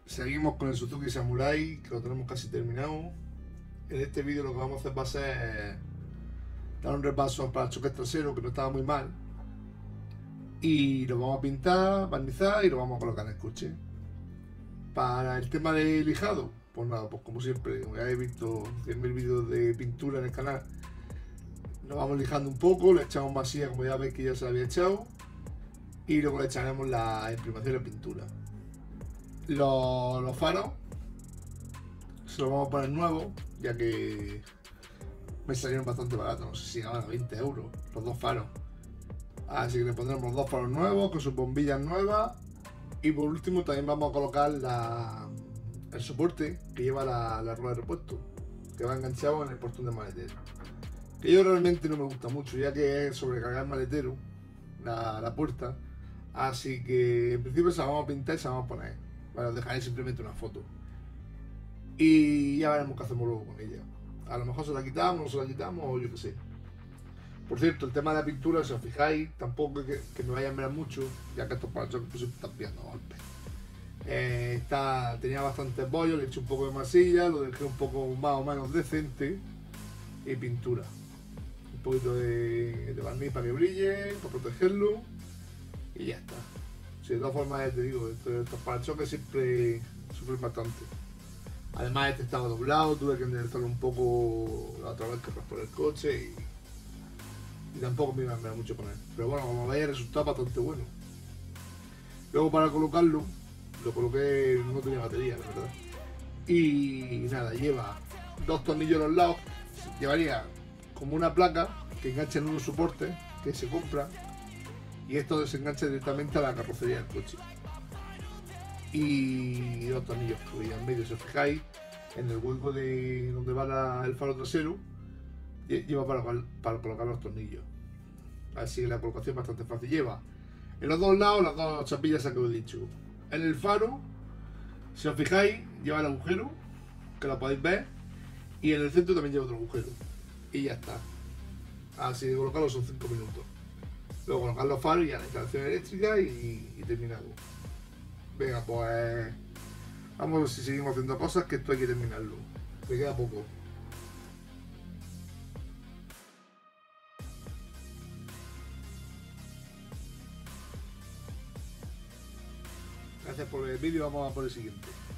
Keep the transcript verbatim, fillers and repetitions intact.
Seguimos con el Suzuki Samurai, que lo tenemos casi terminado. En este vídeo lo que vamos a hacer va a ser dar un repaso para el choque trasero, que no estaba muy mal. Y lo vamos a pintar, barnizar y lo vamos a colocar en el coche. Para el tema de lijado, pues nada, pues como siempre, como ya habéis visto cien mil vídeos de pintura en el canal, lo vamos lijando un poco, le echamos masilla, como ya veis que ya se la había echado, y luego le echaremos la imprimación de pintura. Los, los faros se los vamos a poner nuevos, ya que me salieron bastante baratos, no sé si llegaban a veinte euros los dos faros. Así que le pondremos dos faros nuevos con sus bombillas nuevas. Y por último también vamos a colocar la, el soporte que lleva la, la rueda de repuesto, que va enganchado en el portón de maletero. Que yo realmente no me gusta mucho, ya que es sobrecargar el maletero, la, la puerta. Así que en principio se la vamos a pintar y se la vamos a poner. Vale, os dejaré simplemente una foto. Y ya veremos qué hacemos luego con ella. A lo mejor se la quitamos, no se la quitamos, o yo qué sé. Por cierto, el tema de la pintura, si os fijáis, tampoco que, que me vaya a mirar mucho, ya que estos parachoques pues, están pillando golpes. Eh, está, tenía bastantes bollos, le eché un poco de masilla, lo dejé un poco más o menos decente. Y pintura. Un poquito de, de barniz para que brille, para protegerlo. Y ya está. Sí, de todas formas, te digo, estos, estos parachoques siempre sufren bastante. Además, este estaba doblado, tuve que enderezarlo un poco la otra vez que raspé el coche y, y tampoco me iba a mirar mucho con él. Pero bueno, como veis, el resultado bastante bueno. Luego, para colocarlo, lo coloqué, no tenía batería, la verdad. Y nada, lleva dos tornillos a los lados. Llevaría como una placa que engancha en unos soportes que se compra, y esto se engancha directamente a la carrocería del coche. Y dos tornillos que voy en medio, si os fijáis, en el hueco de donde va la, el faro trasero, lleva para, para colocar los tornillos. Así que la colocación es bastante fácil. Lleva en los dos lados las dos chapillas que os he dicho. En el faro, si os fijáis, lleva el agujero, que lo podéis ver, y en el centro también lleva otro agujero. Y ya está. Así de colocarlo son cinco minutos. Luego colocar los faros y ya la instalación eléctrica y, y terminado. Venga, pues vamos a ver si seguimos haciendo cosas, que esto hay que terminarlo. Me queda poco. Gracias por el vídeo, vamos a por el siguiente.